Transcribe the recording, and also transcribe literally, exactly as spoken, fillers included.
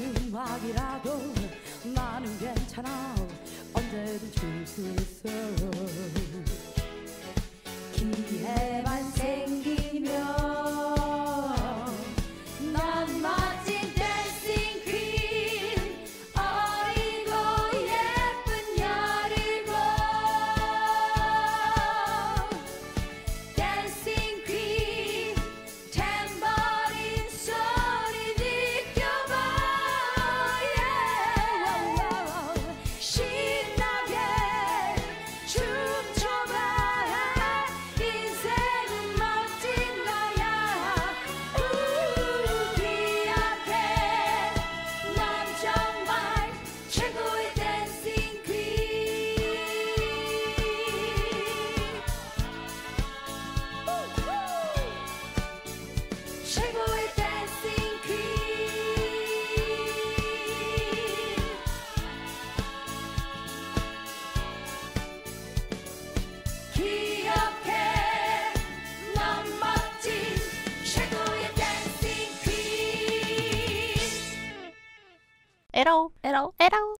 음악이라도 나는 괜찮아. 언제든 출 수 있어. 기회만 생기면 난 멋진 댄싱 퀸, 어리고 예쁜 여리고 댄싱 퀸, 탬버린 소리 느껴봐. yeah. 신나게 춤춰봐. 인생은 멋진 거야. 우, 기억해, 넌 정말 최고의 댄싱 퀸. 최고의 댄싱 퀸. 기억해, 넌 멋진 최고의 댄싱 퀸. 에러 에러 에러